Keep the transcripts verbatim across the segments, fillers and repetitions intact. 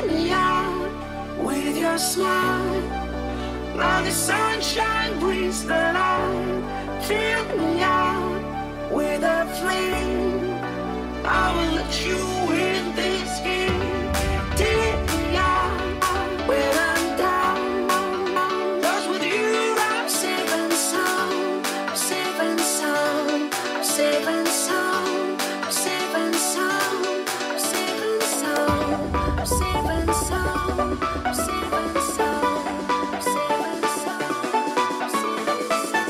me out with your smile. Like the sunshine brings the light. Fill me out with a flame. I will let you in this game. Take me out when I'm down. 'Cause with you I'm safe and sound. I'm safe and sound. I'm safe and sound. I'm safe and sound. I'm safe and sound. I'm safe and sound. I'm safe and sound. I'm safe and sound. I'm safe and sound.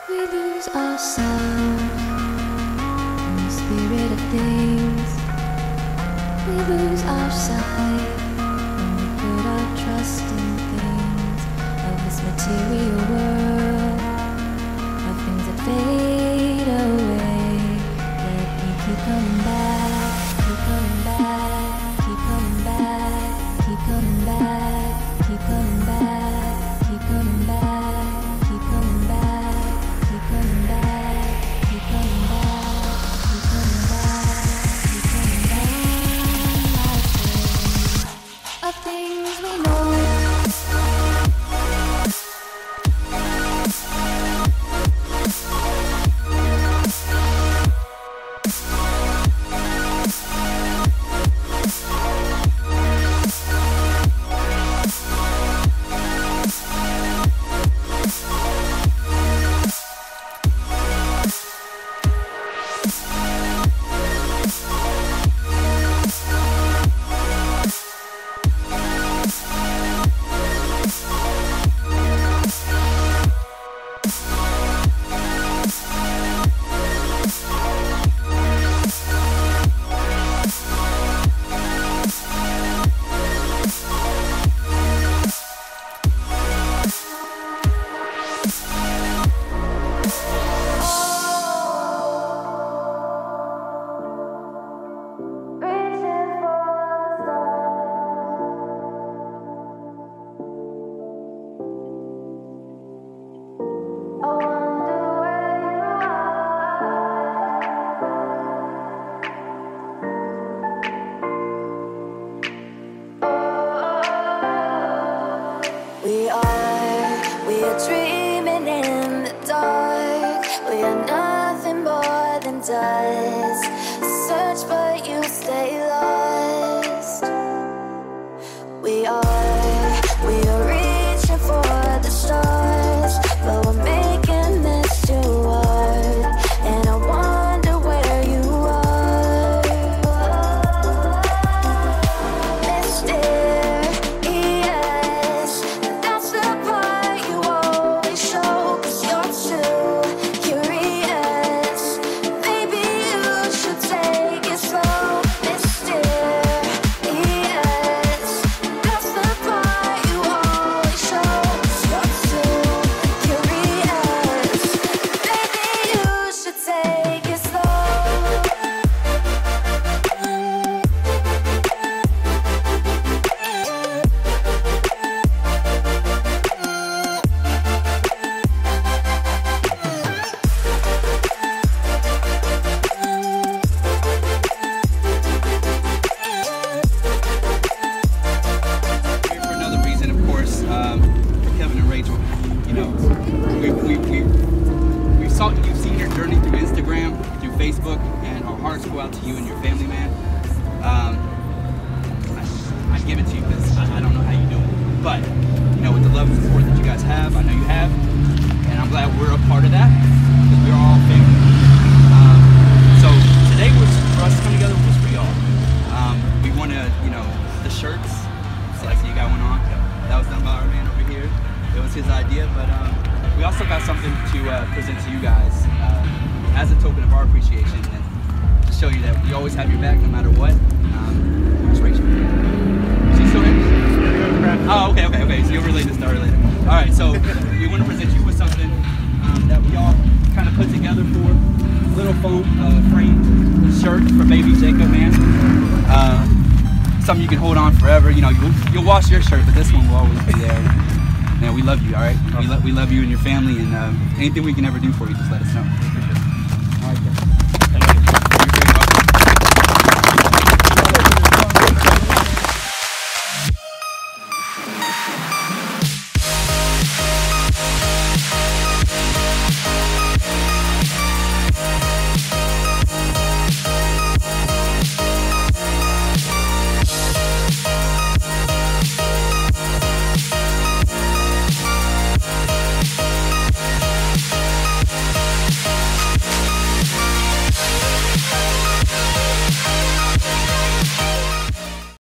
We lose ourselves in the spirit of things. We lose our sight when we put our trust in things of this material world, of things that fade away. Yet we keep coming back, keep coming back, keep coming back, keep coming back, keep coming back, keep coming back, keep coming back, keep coming back, keep coming back, keep coming back, keep coming back. Of things we know. We are, we are dreaming in the dark. We are nothing more than dust. Search but you stay lost. We are, we are reaching for the stars, but we're making this too hard. And I wonder where you are, mysterious. That's the part you always show, 'cause you're too curious. Maybe you should take it slow. Mysterious. That's the part you always show, 'cause you're too curious. Maybe you should take it slow. Here for another reason, of course, um, for Kevin and Rachel. You know, we we we we saw you've seen your journey through Instagram, through Facebook, and our hearts go out to you and your family, man. Um, I, I give it to you because I, I don't know how you do it, but you know, with the love and support that you guys have, I know you have, and I'm glad we're a part of that because we're all family. Um, so today was for us to come together was for y'all. Um, we want to, you know, the shirts. So I see you got one on. That was done by our man over here. It was his idea, but um, we also got something to uh, present to you guys uh, as a token of our appreciation and to show you that we always have your back no matter what. Um, where's Rachel? Is she still there? Oh, okay, okay, okay. So you'll relay this to her later. All right, so we want to present you with something um, that we all kind of put together for a little foam uh, frame shirt for baby Jacob, man. Uh, something you can hold on forever. You know, you'll, you'll wash your shirt, but this one will always be there. Man, we love you, all right? We, lo we love you and your family, and uh, anything we can ever do for you, just let us know.